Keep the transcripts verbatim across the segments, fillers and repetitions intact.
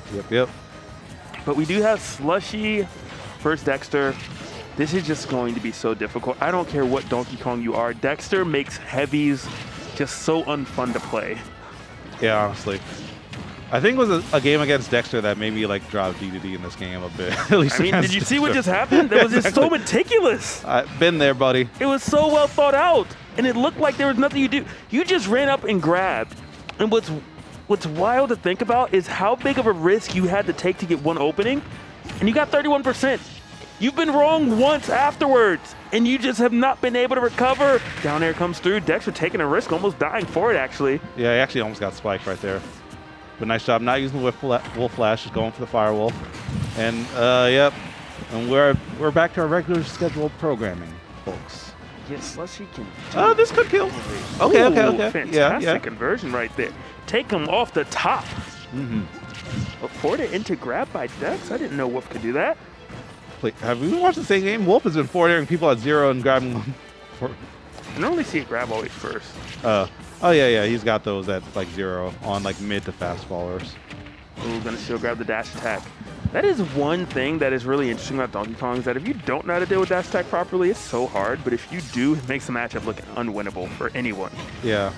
Yep, yep. But we do have Slushy versus Dexter. This is just going to be so difficult. I don't care what Donkey Kong you are. Dexter makes heavies just so unfun to play. Yeah, honestly. I think it was a, a game against Dexter that maybe like dropped D to D in this game a bit. At least I mean, did you Dexter. see what just happened? That was just Exactly. so meticulous. I've been there, buddy. It was so well thought out, and it looked like there was nothing you do. You just ran up and grabbed. And what's what's wild to think about is how big of a risk you had to take to get one opening, and you got thirty-one percent. You've been wrong once afterwards, and you just have not been able to recover. Down air comes through. Dexter taking a risk, almost dying for it, actually. Yeah, he actually almost got spiked right there. But nice job not using the Wolf, wolf Flash, just going for the Fire Wolf. And, uh, yep. And we're we're back to our regular scheduled programming, folks. Yes, Slushy can. Oh, this could kill. Okay, okay, Ooh, okay. Fantastic Yeah, yeah. conversion right there. Take him off the top. Mm-hmm. Before the into grab by Dex, I didn't know Wolf could do that. Wait, have we been watching the same game? Wolf has been forwarding people at zero and grabbing them. For, I normally see it grab always first. uh, oh, yeah, yeah. He's got those at like zero on like mid to fast fallers. Ooh, gonna still grab the dash attack. That is one thing that is really interesting about Donkey Kong is that if you don't know how to deal with dash attack properly, it's so hard. But if you do, it makes the matchup look unwinnable for anyone. Yeah.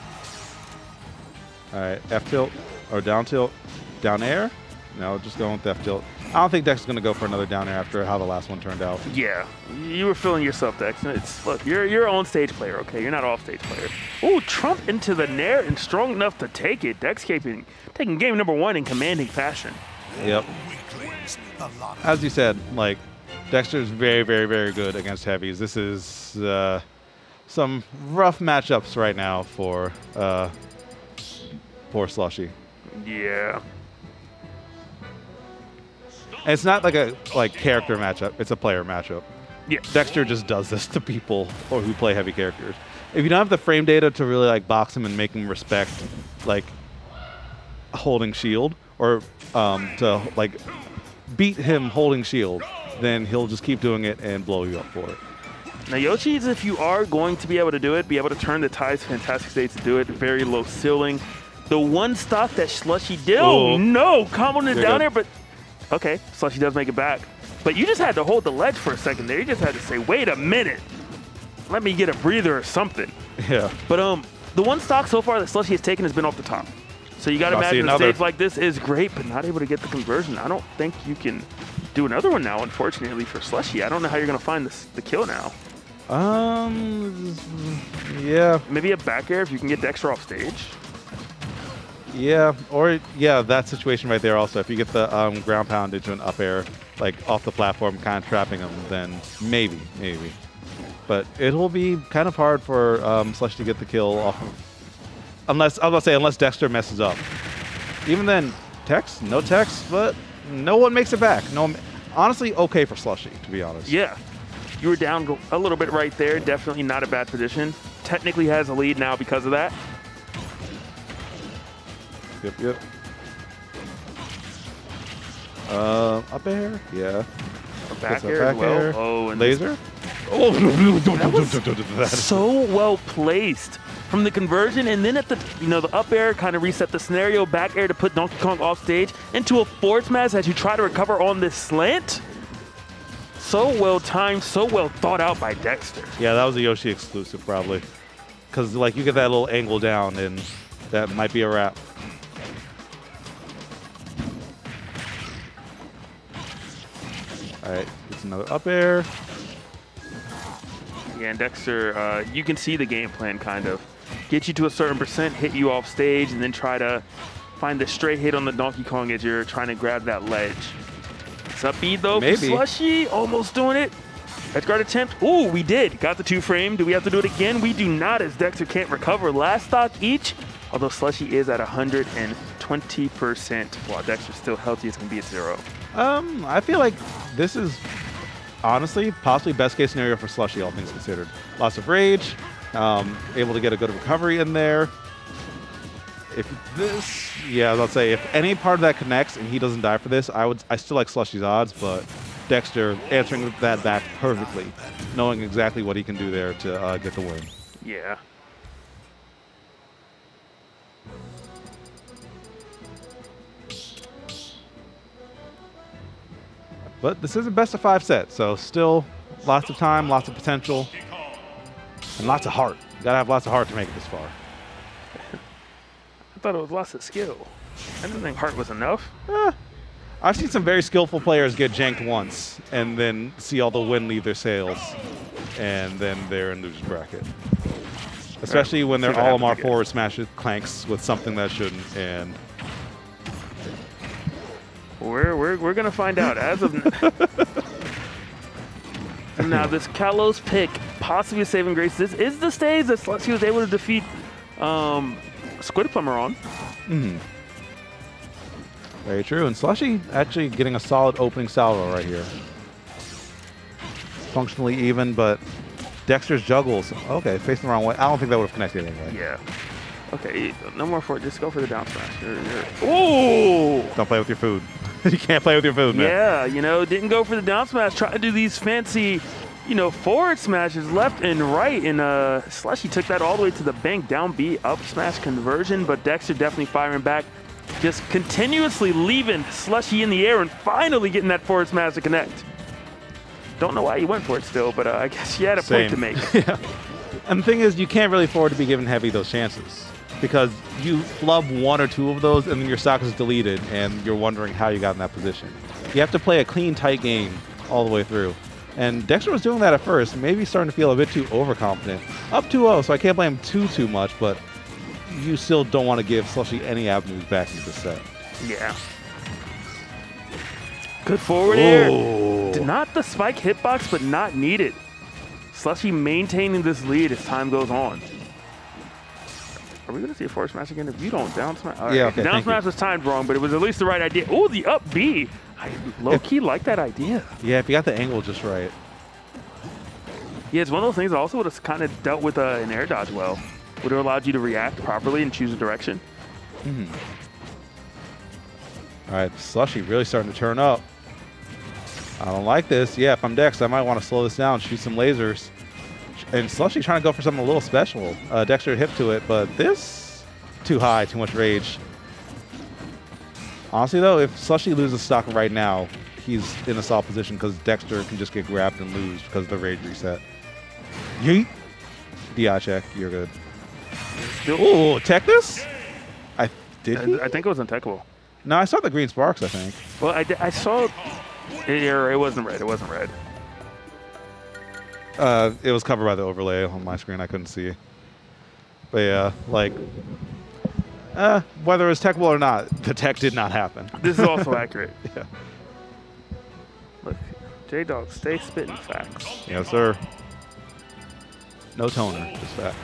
All right, F tilt or down tilt, down air. No, just going with F tilt. I don't think Dex is gonna go for another down air after how the last one turned out. Yeah, you were feeling yourself, Dex. It's look, you're you're on stage player, okay? You're not off stage player. Ooh, Trump into the nair and strong enough to take it. Dex keeping taking game number one in commanding fashion. Yep. As you said, like Dexter is very, very, very good against heavies. This is uh, some rough matchups right now for uh, poor Slushy. Yeah. And it's not like a like character matchup; it's a player matchup. Yeah. Dexter just does this to people or who play heavy characters. If you don't have the frame data to really like box him and make him respect, like holding shield or um, to like beat him holding shield, then he'll just keep doing it and blow you up for it. Now Yoshi's, if you are going to be able to do it, be able to turn the ties, fantastic states to do it. Very low ceiling. The one stock that Slushy did. Oh, Oh. no! Comboing it You're down good. there, but okay, Slushy does make it back. But you just had to hold the ledge for a second there. You just had to say, wait a minute. Let me get a breather or something. Yeah. But um, the one stock so far that Slushy has taken has been off the top. So you got to I'll see imagine a another. stage like this is great, but not able to get the conversion. I don't think you can do another one now, unfortunately, for Slushy. I don't know how you're going to find this, the kill now. Um. Yeah. Maybe a back air if you can get Dexter off stage. Yeah. Or yeah, that situation right there. Also, if you get the um, ground pound into an up air, like off the platform, kind of trapping him, then maybe, maybe. But it will be kind of hard for um, Slush to get the kill off of, unless I was about to say unless Dexter messes up. Even then, Tex, no Tex, but no one makes it back. No, one, honestly, okay for Slushy, to be honest. Yeah. You were down go- a little bit right there. Definitely not a bad position. Technically has a lead now because of that. Yep, yep. Uh, up air, yeah. A back Puts a air back as well. air. Oh, and Laser. Oh, That was so well placed from the conversion, and then at the you know the up air kind of reset the scenario. Back air to put Donkey Kong off stage into a forward smash as you try to recover on this slant. So well timed, so well thought out by Dexter. Yeah, that was a Yoshi exclusive probably, because like you get that little angle down, and that might be a wrap. All right, it's another up air. Yeah, and Dexter, uh, you can see the game plan kind of. Get you to a certain percent, hit you off stage, and then try to find the straight hit on the Donkey Kong as you're trying to grab that ledge. It's up B though Maybe. for Slushy, almost doing it. Edge guard attempt. Ooh, we did. Got the two frame. Do we have to do it again? We do not, as Dexter can't recover. Last stock each, although Slushy is at one hundred twenty percent, while Dexter's still healthy, it's going to be at zero. Um, I feel like this is honestly possibly best case scenario for Slushy, all things considered. Lots of rage, um, able to get a good recovery in there. If this, yeah, let's say if any part of that connects and he doesn't die for this, I would, I still like Slushy's odds, but Dexter answering that back perfectly, knowing exactly what he can do there to uh, get the win. Yeah. But this is a best of five set, so still lots of time, lots of potential, and lots of heart. You gotta have lots of heart to make it this far. I thought it was lots of skill. I didn't think heart was enough. Eh, I've seen some very skillful players get janked once and then see all the wind leave their sails, and then they're in loser's bracket. Especially when their Olimar forward smashes clanks with something that shouldn't, and we're we're we're gonna find out as of now. This Kalos pick, possibly a saving grace. This is the stage that Slushy was able to defeat um, Squid Plumber on. Mm-hmm. Very true, and Slushy actually getting a solid opening salvo right here. Functionally even, but Dexter's juggles. Okay, facing the wrong way. I don't think that would have connected anyway. Yeah. Okay, no more for it. Just go for the down smash. You're, you're... Ooh! Don't play with your food. You can't play with your food, man. Yeah, you know, didn't go for the down smash. Trying to do these fancy, you know, forward smashes left and right. And uh, Slushy took that all the way to the bank. Down B, up smash conversion. But Dexter definitely firing back. Just continuously leaving Slushy in the air and finally getting that forward smash to connect. Don't know why he went for it still, but uh, I guess he had a Same. point to make. Yeah. And the thing is, you can't really afford to be giving Heavy those chances, because you flub one or two of those and then your stock is deleted and you're wondering how you got in that position. You have to play a clean, tight game all the way through. And Dexter was doing that at first, maybe starting to feel a bit too overconfident. Up two oh, so I can't blame him too, too much, but you still don't want to give Slushy any avenues back into the set. Yeah. Good forward air. Did not the spike hitbox, but not needed. Slushy maintaining this lead as time goes on. Are we going to see a forward smash again? If you don't down smash. Right. Yeah, okay, down smash you. was timed wrong, but it was at least the right idea. Oh, the up B. I low-key like that idea. Yeah, if you got the angle just right. Yeah, it's one of those things that also would have kind of dealt with uh, an air dodge well. Would have allowed you to react properly and choose a direction. Mm-hmm. All right, Slushy really starting to turn up. I don't like this. Yeah, if I'm Dex, I might want to slow this down, shoot some lasers. And Slushy trying to go for something a little special. Uh, Dexter hip to it, but this, too high, too much rage. Honestly, though, if Slushy loses stock right now, he's in a solid position because Dexter can just get grabbed and lose because of the rage reset. Yeet. D I check. You're good. Ooh, tech this? I did he? I, I think it was untechable. No, I saw the green sparks, I think. Well, I, I saw... It, it wasn't red. It wasn't red. Uh, it was covered by the overlay on my screen. I couldn't see. But yeah, like, uh, whether it was techable or not, the tech did not happen. This is also accurate. Yeah. Look, J-Dog, stay spitting facts. Yes, sir. No toner, just facts.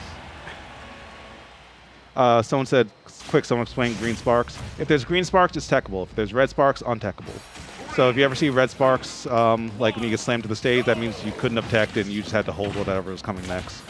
Uh, someone said, quick, someone explain green sparks. If there's green sparks, it's techable. If there's red sparks, untechable. So if you ever see red sparks, um, like when you get slammed to the stage, that means you couldn't have teched and you just had to hold whatever was coming next.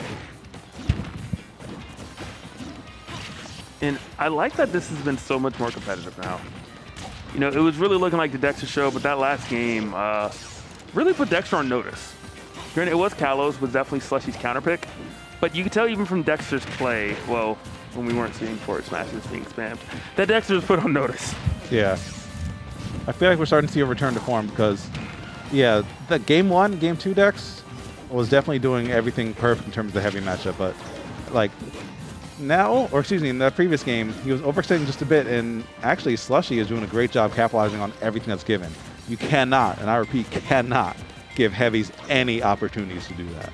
And I like that this has been so much more competitive now. You know, it was really looking like the Dexter show, but that last game uh, really put Dexter on notice. Granted, it was Kalos, was definitely Slushy's counter pick, but you could tell even from Dexter's play, well, when we weren't seeing forward smashes being spammed, that Dexter was put on notice. Yeah. I feel like we're starting to see a return to form because, yeah, the game one, game two Dex was definitely doing everything perfect in terms of the heavy matchup, but like now, or excuse me, in the previous game, he was overextending just a bit, and actually Slushy is doing a great job capitalizing on everything that's given. You cannot, and I repeat, cannot give heavies any opportunities to do that.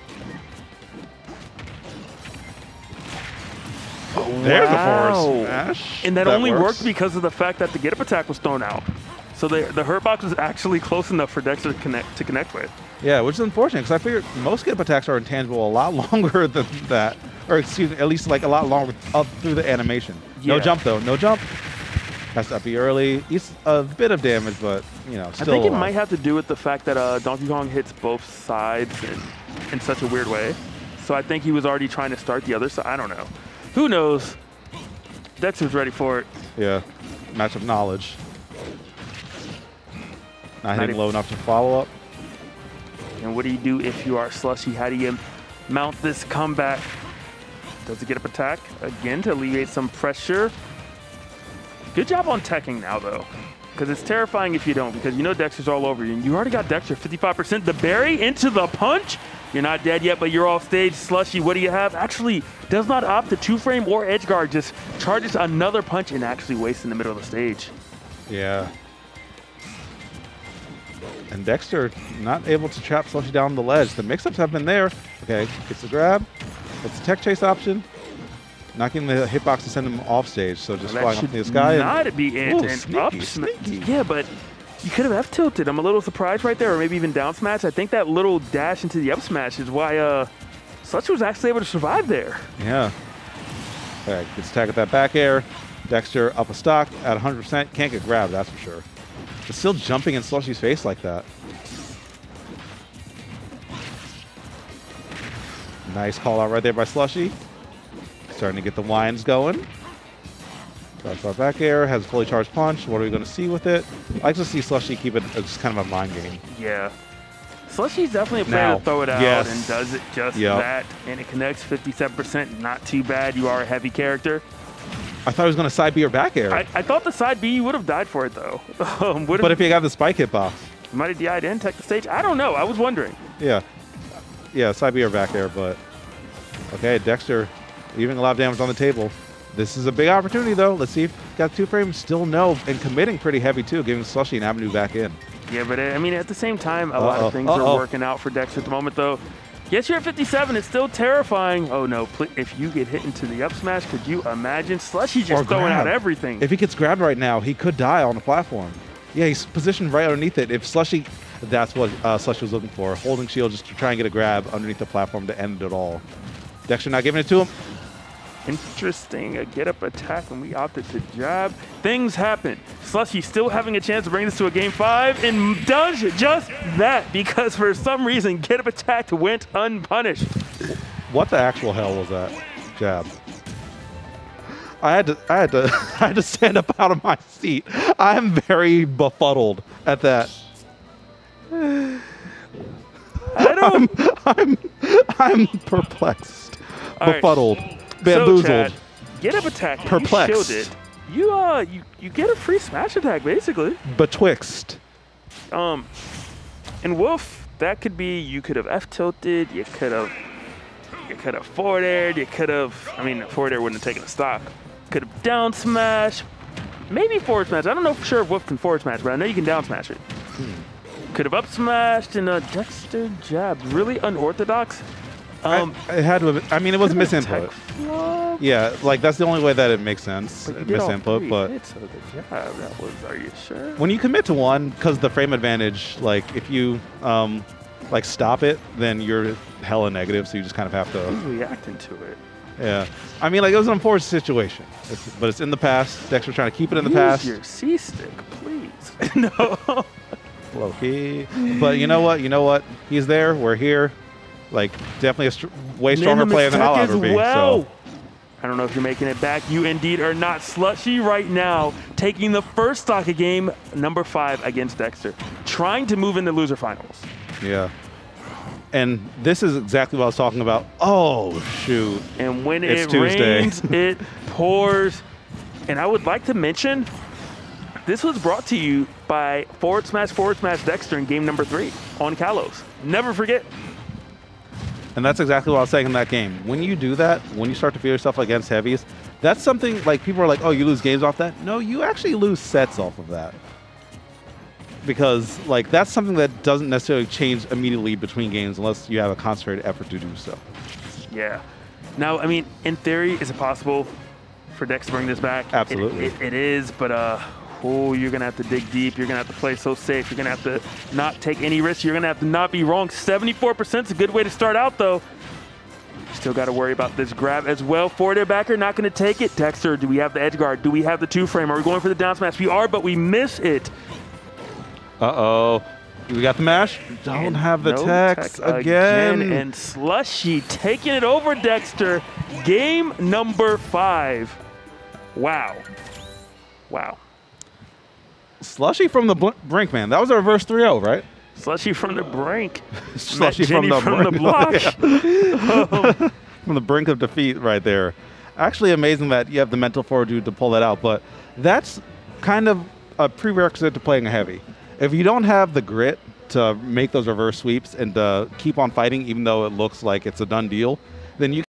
Oh, there's wow. a forward smash. And that, that only works. worked because of the fact that the get up attack was thrown out. So the, the hurt box was actually close enough for Dexter to connect, to connect with. Yeah, which is unfortunate because I figured most get up attacks are intangible a lot longer than that. Or excuse me, at least like a lot longer up through the animation. Yeah. No jump though, no jump. Has to be early. It's a bit of damage, but you know, still I think it alive. might have to do with the fact that uh, Donkey Kong hits both sides in, in such a weird way. So I think he was already trying to start the other side. I don't know. Who knows? Dexter's ready for it. Yeah, matchup knowledge. Not hitting Not low enough to follow up. And what do you do if you are Slushy? How do you mount this comeback? Does it get up attack again to alleviate some pressure? Good job on teching now, though. because it's terrifying if you don't, because you know Dexter's all over you, and you already got Dexter fifty-five percent. The berry into the punch. You're not dead yet, but you're off stage. Slushy, what do you have? Actually, does not opt to two-frame or edge guard, just charges another punch and actually wastes in the middle of the stage. Yeah. And Dexter not able to trap Slushy down the ledge. The mix-ups have been there. Okay, gets the grab. Gets the tech chase option. Not getting the hitbox to send him off stage, so just Well, flying up in the sky. Not and, be in ooh, and sneaky, up sneaky. Yeah, but you could have F tilted. I'm a little surprised right there, or maybe even down smash. I think that little dash into the up smash is why uh, Slushy was actually able to survive there. Yeah. Okay, gets attack with that back air. Dexter up a stock at one hundred percent. Can't get grabbed, that's for sure. But still jumping in Slushy's face like that. Nice call out right there by Slushy. Starting to get the winds going. Drops our back air, has a fully charged punch. What are we going to see with it? I like to see Slushy keep it as just kind of a mind game. Yeah. Slushy's definitely a player Now, to throw it out yes. and does it just Yep. that. And it connects fifty-seven percent. Not too bad. You are a heavy character. I thought he was going to side B or back air. I, I thought the side B, you would have died for it, though. um, but if he got the spike hitbox. might have D I'd in, tech the stage. I don't know. I was wondering. Yeah. Yeah, side B or back air, but... Okay, Dexter leaving a lot of damage on the table. This is a big opportunity, though. Let's see if he's got two frames. Still no, and committing pretty heavy, too, giving Slushy an avenue back in. Yeah, but uh, I mean, at the same time, a Uh-oh. lot of things Uh-oh. are working out for Dexter at the moment, though. Yes, you're at fifty-seven. It's still terrifying. Oh, no. Pl if you get hit into the up smash, could you imagine? Slushy just Or throwing grab. out everything. If he gets grabbed right now, he could die on the platform. Yeah, he's positioned right underneath it. If Slushy, that's what uh, Slushy was looking for. Holding shield just to try and get a grab underneath the platform to end it all. Dexter not giving it to him. Interesting. A get-up attack when we opted to jab. Things happen. Slushy still having a chance to bring this to a game five and does just that because for some reason get-up attack went unpunished. What the actual hell was that jab? I had to, I had to, I had to stand up out of my seat. I'm very befuddled at that. I don't. I'm, I'm, I'm perplexed, All right. befuddled, So, bamboozled. Chad, get-up attack. Perplexed. You shielded. You uh, you you get a free smash attack basically. Betwixt. Um, and Wolf, that could be you could have F tilted. You could have. You could have forward aired. You could have. I mean, forward air wouldn't have taken a stock. Could have down smash. Maybe forward smash. I don't know for sure if Wolf can forward smash, but I know you can down smash it. Hmm. Could have up smashed and a Dexter jab. Really unorthodox. Um, I, it had to have, I mean, it was could've been misinput. tech flop, Yeah, like that's the only way that it makes sense. but you did all Misinput, three but hits of the jab. That was. Are you sure? when you commit to one, because the frame advantage, like if you um, like stop it, then you're hella negative, so you just kind of have to. Who's reacting to it? Yeah, I mean, like it was an unfortunate situation, it's, but it's in the past. Dexter's trying to keep it in the Use past. your C stick, please. No. Low key, but you know what? You know what? He's there. We're here. Like definitely a str way stronger Minimum player than I'll attack ever as be. well. So. I don't know if you're making it back. You indeed are not. Slushy right now, taking the first stock of game number five against Dexter, trying to move in the loser finals. Yeah. And this is exactly what I was talking about. Oh, shoot. And when It's it Tuesday. rains, it pours. And I would like to mention, this was brought to you by Forward Smash, Forward Smash Dexter in game number three on Kalos. Never forget. And that's exactly what I was saying in that game. When you do that, when you start to feel yourself against heavies, that's something like people are like, oh, you lose games off that. No, you actually lose sets off of that. Because like that's something that doesn't necessarily change immediately between games unless you have a concentrated effort to do so. Yeah. Now, I mean, in theory, is it possible for Dex to bring this back? Absolutely. It, it, it is, but uh, oh, you're going to have to dig deep. You're going to have to play so safe. You're going to have to not take any risks. You're going to have to not be wrong. seventy-four percent is a good way to start out, though. Still got to worry about this grab as well. Forward air backer, not going to take it. Dexter, do we have the edge guard? Do we have the two frame? Are we going for the down smash? We are, but we miss it. Uh-oh. We got the mash. Don't And have the no text tech again. And Slushy taking it over Dexter. Game number five. Wow. Wow. Slushy from the bl brink, man. That was a reverse three oh, right? Slushy from the brink. Slushy Met from Jenny the from the brink. block. Yeah. From the brink of defeat right there. Actually amazing that you have the mental fortitude to pull that out, but that's kind of a prerequisite to playing a heavy. If you don't have the grit to make those reverse sweeps and to keep on fighting, even though it looks like it's a done deal, then you